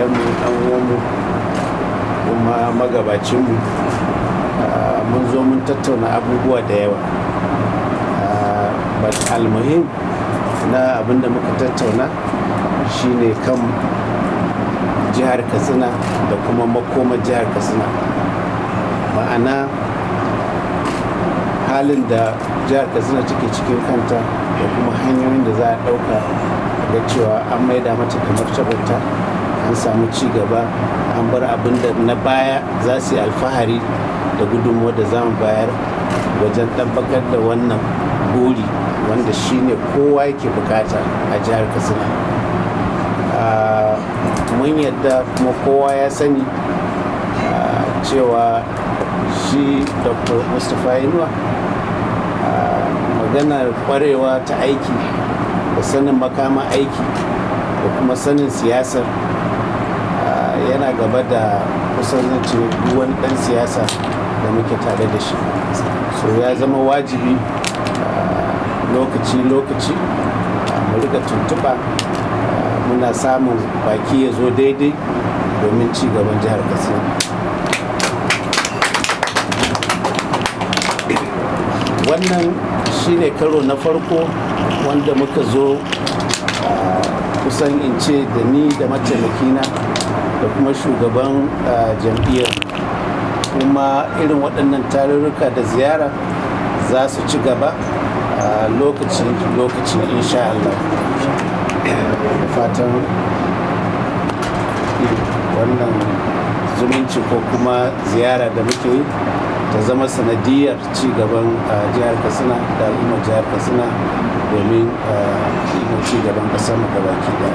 yayanmu ɗan uwanmu kuma magabacinmu mun zo mun tattauna abubuwa da yawa, but almuhim na abinda muka tattauna shine kan jihar Katsina da kuma makoma jihar Katsina, ma'ana halin da jihar Katsina take cikin kanta da kuma hanyoyin da za a ɗauka ga cewa an maida mata da martabarta, an samu ci gaba, an bar abin da na baya za su yi alfahari da gudunmuwa da za mu bayar wajen tabbatar da wannan buri wanda shine kowa yake bukata a jihar Katsina. Mun yadda kuma kowa ya sani cewa shi Dr. Mustapha Inuwa maganar kwarewa ta aiki da sanin makama aiki da kuma sanin siyasar yana gaba da kusan zance wani dan siyasa da muke tare da shi, so ya zama wajibi lokaci-lokaci mu rika tuntuɓa muna samun baki ya zo daidai domin ci gaban jihar Katsina. Wannan shine karo na farko wanda muka zo kusan in ce da ni da mataimakina da kuma shugaban jam'iyyar, kuma irin waɗannan tarurruka da ziyara za su ci gaba lokaci insha Allah. Da fatan wannan zumunci ko kuma ziyara da muke yi ta zama sanadiyar ci gaban jihar Katsina da al'ummar jihar Katsina domin ci gaban ƙasar mu gabaki da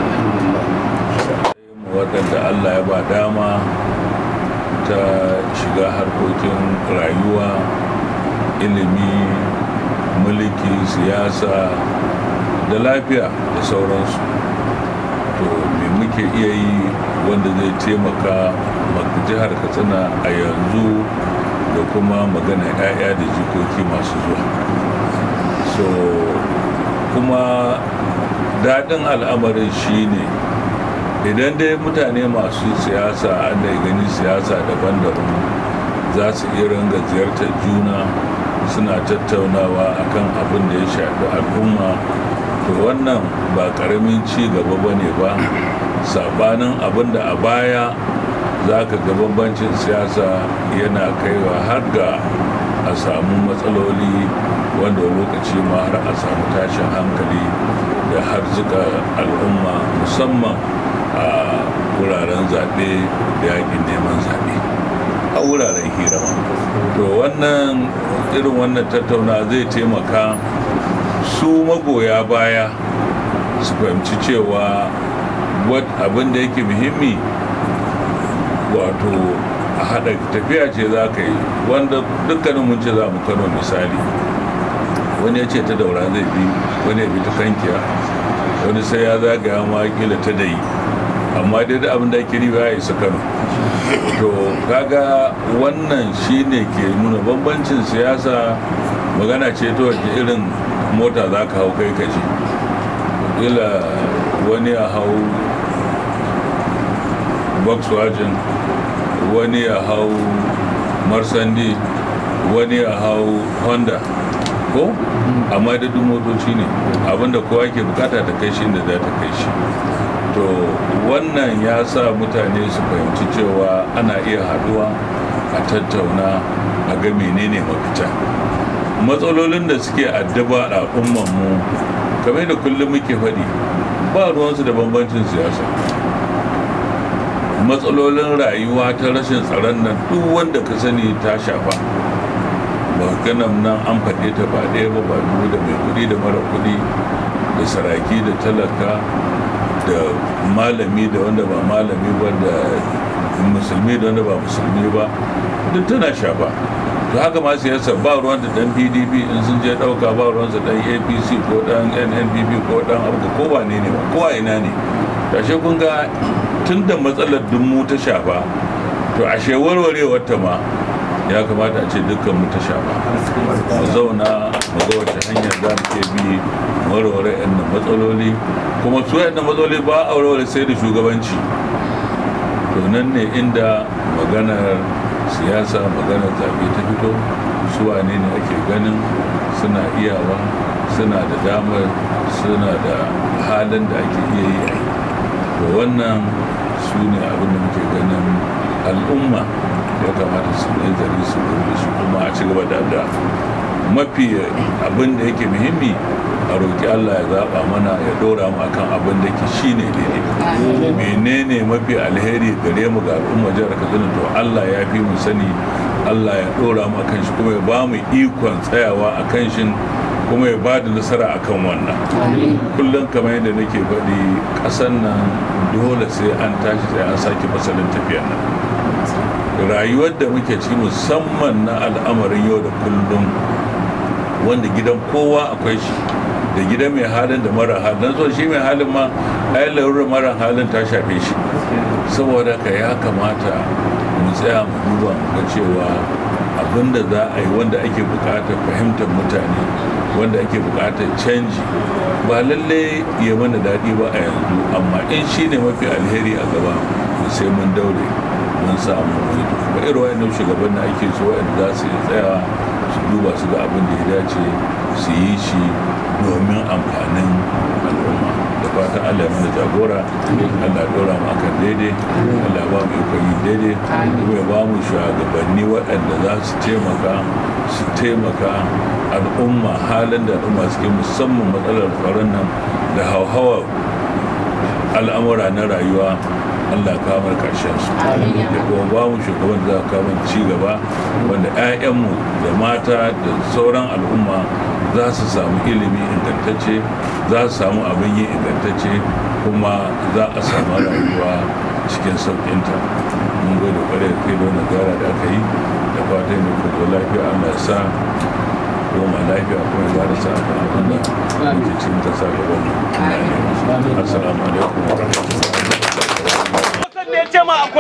waɗanda Allah ya ba dama ta shiga harkokin rayuwa, ilimi, mulki, siyasa da lafiya da sauransu. To me muke iya yi wanda zai taimaka jihar Katsina a yanzu da kuma magana 'ya'ya da jikoki masu zuwa. So kuma daɗin al'amarin shine idan dai mutane masu siyasa an da gani siyasa daban-daban za su iya ringa ziyartar juna suna tattaunawa akan abin da ya shafi al'umma, to wannan ba karamin ci gaba ba ne ba, sabanin abin da a baya za ka ga bambancin siyasa yana kaiwa har ga a samu matsaloli wanda lokaci ma har a samu tashin hankali da harzuka al'umma musamman a wuraren zaɓe da yakin neman zaɓe a wuraren hira. To wannan irin wannan tattauna zai taimaka su magoya baya su fahimci cewa abin da yake muhimmi wato a haɗa tafiya ce za ka yi, wanda dukkanin mun ce za mu Kano misali, wani ya ce ta Daura zai bi, wani ya bi ta Kankiya, wani sai ya zagaya ma kila ta Dayi, amma dai da abin da ake riba ya isa Kano. To kaga wannan shine ke nuna bambancin siyasa. Magana ce ta wace irin mota za ka hau kai kaje, kila wani ya hau Volkswagen, wani ya hau Marsandi, wani ya hau Honda, ko amma da duk motoci ne, abinda kowa ke bukata ta kai shi da za ta kai shi. To wannan ya sa mutane su fahimci cewa ana iya haduwa a tattauna a ga menene mafita. Matsalolin da suke addaba a al'ummanmu kamar da kullum muke faɗi, ba ruwansu da bambancin siyasa. Matsalolin rayuwa ta rashin tsaron nan duk wanda ka sani ta shafa. Maganan nan an faɗe ta ba ɗaya ba ba biyu, da mai kuɗi da mara kuɗi, da saraki da talaka, da malami da wanda ba malami ba, da musulmi da wanda ba musulmi ba, duk tana shafa. To haka ma siyasa ba ruwan da dan PDP in sun je ɗauka, ba ruwan da dan APC ko dan NNPP ko dan abu ko ba ne ba, ko a ina ne. Tashe kun ga tun da matsalar dummu ta shafa, to ashe warwarewar ta ma ya kamata a ce dukkan mu ta shafa. Mu zauna mu ga wace hanya za mu ke bi warware yan matsaloli, kuma su yan matsaloli ba a warware sai da shugabanci. to nan ne inda maganar siyasa maganar zaɓe ta fito su wane ne ake ganin suna iyawa suna da damar suna da halin da ake iya yi to wannan su ne abin da muke ganin al'umma ya kamata su nazari su gurbe su kuma a ci gaba da mafi abin da yake muhimmi a roƙi Allah ya zaɓa mana ya ɗora mu akan abin da ke shi ne daidai menene mafi alheri gare mu ga al'umma jihar Katsina to Allah ya fi mu sani Allah ya ɗora mu akan shi kuma ya ba mu ikon tsayawa akan shi kuma ya ba da nasara akan wannan kullum kamar yadda nake faɗi ƙasan nan dole sai an tashi sai an sake fasalin tafiyar nan rayuwar da muke ci musamman na al'amarin yau da kullum wanda gidan kowa akwai shi da gidan mai halin da mara halin so shi mai halin ma ai larurar mara halin ta shafe shi saboda ka ya kamata mu tsaya mu duba mu ga cewa abinda za a yi wanda ake buƙatar fahimtar mutane wanda ake buƙatar canji ba lalle ya mana daɗi ba a yanzu amma in shi ne mafi alheri a gaba sai mun daure mun samu wani kuma irin wa'annan shugaban da ake so wa'anda za su yi tsaya su duba su ga abin da ya dace su yi shi domin amfanin al'umma da fatan Allah ya mana jagora Allah dora mu akan daidai Allah ba mu ikon yi daidai kuma ya ba mu shugabanni waɗanda za su taimaka al'umma halin da al'umma suke musamman matsalar tsaron nan da hauhawar al'amura na rayuwa Allah kamar karshen su da kuma ba mu shugaban da za ka kamar ci gaba wanda 'ya'yanmu da mata da sauran al'umma za su samu ilimi ingantacce za su samu abin yi ingantacce kuma za a samu rayuwa cikin sauƙinta mun gode kwarai da kai da wannan gara da aka yi da fatan da kuma lafiya Allah ya sa goma lafiya kuma ya ba da sa'a kan abin da muke cikin ta sa gaban mu assalamu alaikum wa rahmatullahi ne ce ma